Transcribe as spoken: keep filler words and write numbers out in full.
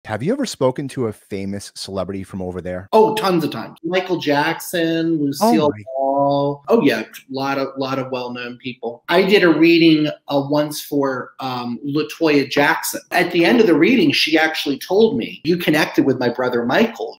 Have you ever spoken to a famous celebrity from over there? Oh, tons of times. Michael Jackson, Oh Lucille my. Ball. Oh yeah, lot of lot of well-known people. I did a reading uh, once for um, LaToya Jackson. At the end of the reading, she actually told me, "You connected with my brother Michael."